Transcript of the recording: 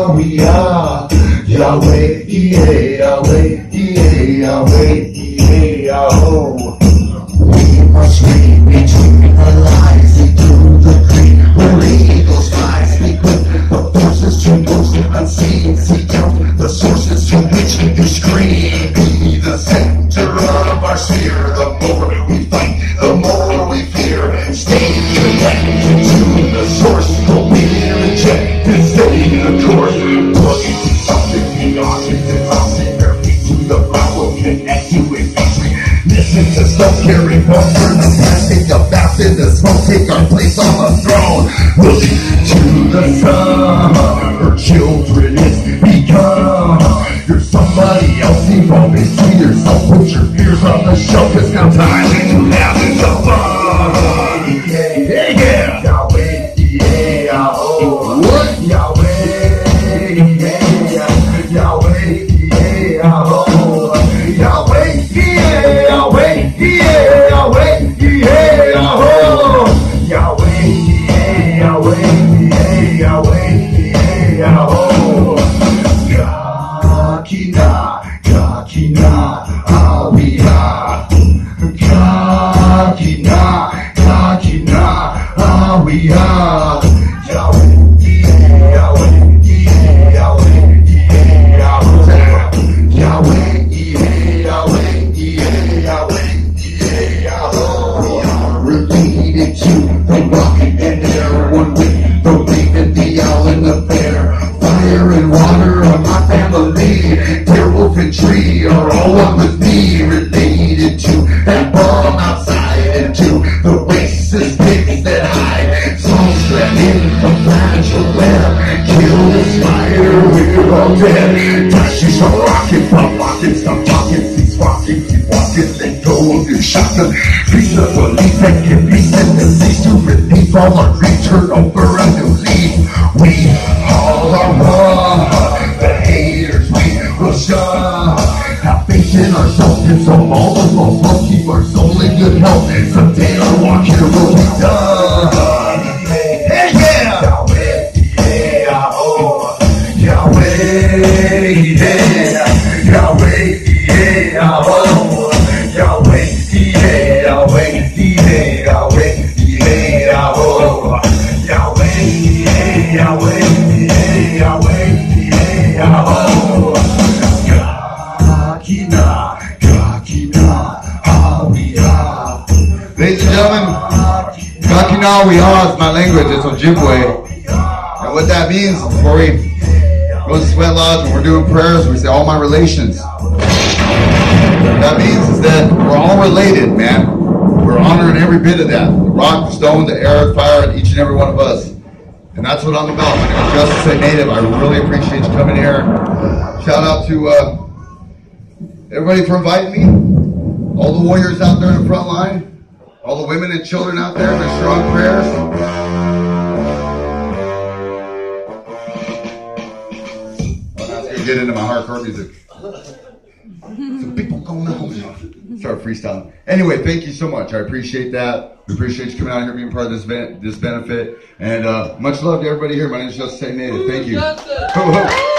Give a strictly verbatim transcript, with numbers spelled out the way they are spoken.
Yahweh, Yahweh, Yahweh, Yahweh, Yahweh. We must read between the lines, see through the green, where eagles fly, speak with the forces to most unseen, seek out the sources to which you scream. Be the center of our sphere, the more we fight, the more we fear. Stay connected to the source, don't be rejected, stay the course. Plug into something beyond this something your feet to the ground will connect you with history. Listen to stuff carry forth for the past, take a bath in the smoke, take our place on the throne. Look to the sun, her children is become. You're somebody else, evolve and see yourself, put your fears on the shelf, it's now time to have some fun. Yeah, yeah, yeah. Yahweh, yeah, oh, what? Yahweh, yeah, Yahweh, yeah, oh, Yahweh, yeah, Yahweh, yeah, Yahweh, yeah, oh, Yahweh, yeah, Yahweh, yeah, Yahweh, yeah, oh, Kakina, Kakina, Awiyah, Kakina, Kakina, Awiyah, Yahweh, yeah, Yahweh, yeah, Yahweh, yeah, Yahweh, Yahweh, yeah, Yahweh, yeah, Yahweh, yeah, Yahweh. We are related to the rock and air, one with the reef and the owl and the bear. Fire and water are my family, deer, wolf, and tree are all one with me. Related to that bomb outside and to the racist pigs that hide. Songs that in the fragile web, kill the spider, we're all dead. Dashes are rocking, pop locking, stop talking, cease walking, keep walking, let go of your shotgun. Piece of belief that can be sent to cease to relief, all our grief, turn over a new leaf. We all are one, the haters we will shun. Have faith in ourselves and solve all the false love, keep our soul in good health. Someday our walk here will be done. Hey, yeah! Yahweh, yeah, oh, Yahweh, yeah, Yahweh, yeah, oh, Yahweh, yeah, Yahweh, yeah, Yahweh, yeah, oh, Yahweh, yeah, Yahweh, yeah, Yahweh, yeah, oh, Kakina, Kakina, Awiyah. Ladies and gentlemen, Kakina Awiyah is my language, it's Ojibwe. And what that means, before we go to Sweat Lodge and we're doing prayers, we say, all my relations. What that means is that we're all related, man. We're honoring every bit of that. The rock, the stone, the air, the fire, and each and every one of us. And that's what I'm about. My name is Justice A. Native. I really appreciate you coming here. Shout out to uh, everybody for inviting me. All the warriors out there in the front line. All the women and children out there, their strong prayers. Oh, that's going to get into my hardcore music. Some people don't know. Start freestyling. Anyway, thank you so much. I appreciate that. We appreciate you coming out here, being part of this ben this benefit. And uh, much love to everybody here. My name is Justice A. Native. Thank you.